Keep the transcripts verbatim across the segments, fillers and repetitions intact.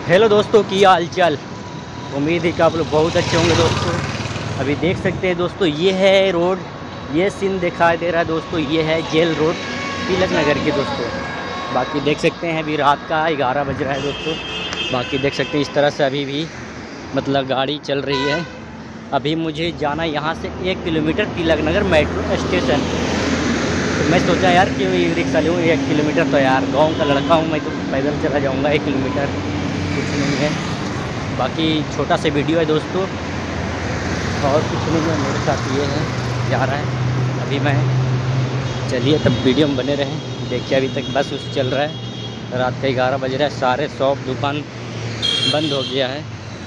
Hello दोस्तों, की हाल चाल। उम्मीद है कि आप लोग बहुत अच्छे होंगे दोस्तों। अभी देख सकते हैं दोस्तों, ये है रोड, ये सीन दिखाई दे रहा है दोस्तों, ये है जेल रोड तिलक नगर की दोस्तों। बाकी देख सकते हैं अभी रात का ग्यारह बज रहा है दोस्तों। बाकी देख सकते हैं इस तरह से अभी भी मतलब गाड़ी चल रही है। अभी मुझे जाना यहाँ से एक kilometre Tilak Nagar metro station. तो मैं सोचा यार कि रिक्शा लूँ एक किलोमीटर, तो यार गाँव का लड़का हूँ मैं, तो पैदल चला जाऊँगा एक किलोमीटर, कुछ नहीं है। बाकी छोटा सा वीडियो है दोस्तों, और कुछ नहीं है। मेरे साथ ये है, जा रहा है अभी मैं। चलिए तब वीडियो में बने रहें। देखिए अभी तक बस उस चल रहा है, रात का ग्यारह बज रहा है, सारे शॉप दुकान बंद हो गया है।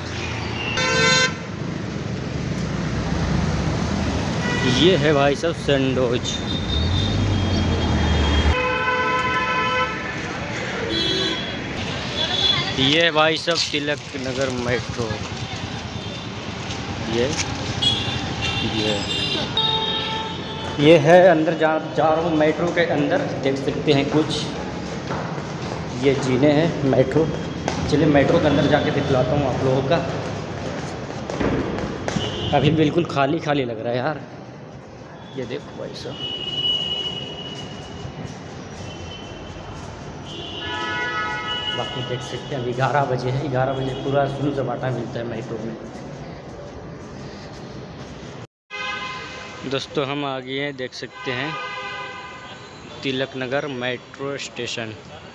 ये है भाई साहब सैंडविच। ये भाई सब तिलक नगर मेट्रो। ये ये ये है अंदर, जा जा रहा हूँ मेट्रो के अंदर। देख सकते हैं कुछ ये जीने हैं मेट्रो। चलिए मेट्रो के अंदर जाके दिखलाता हूँ आप लोगों का। अभी बिल्कुल खाली खाली लग रहा है यार। ये देखो भाई साहब, बाकी देख सकते हैं अभी ग्यारह बजे है। ग्यारह बजे पूरा सुन सपाटा मिलता है मेट्रो में। दोस्तों हम आ गए हैं, देख सकते हैं तिलक नगर मेट्रो स्टेशन।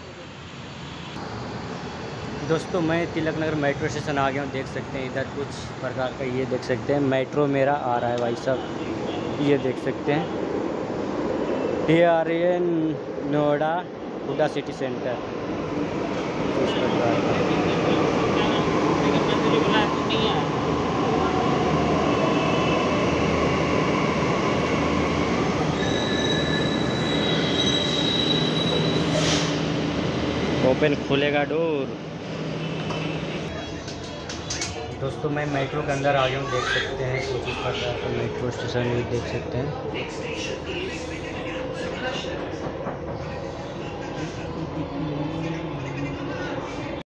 दोस्तों मैं तिलक नगर मेट्रो स्टेशन आ गया हूँ। देख सकते हैं इधर कुछ प्रकार का, ये देख सकते हैं मेट्रो मेरा आ रहा है भाई साहब। ये देख सकते हैं ये आ रही है नोएडा हुडा सिटी सेंटर। इस प्रकार का ओपन खुलेगा डोर। दोस्तों मैं मेट्रो के अंदर आ गया हूँ। देख सकते हैं कुछ इस प्रकार का मेट्रो स्टेशन भी देख सकते हैं।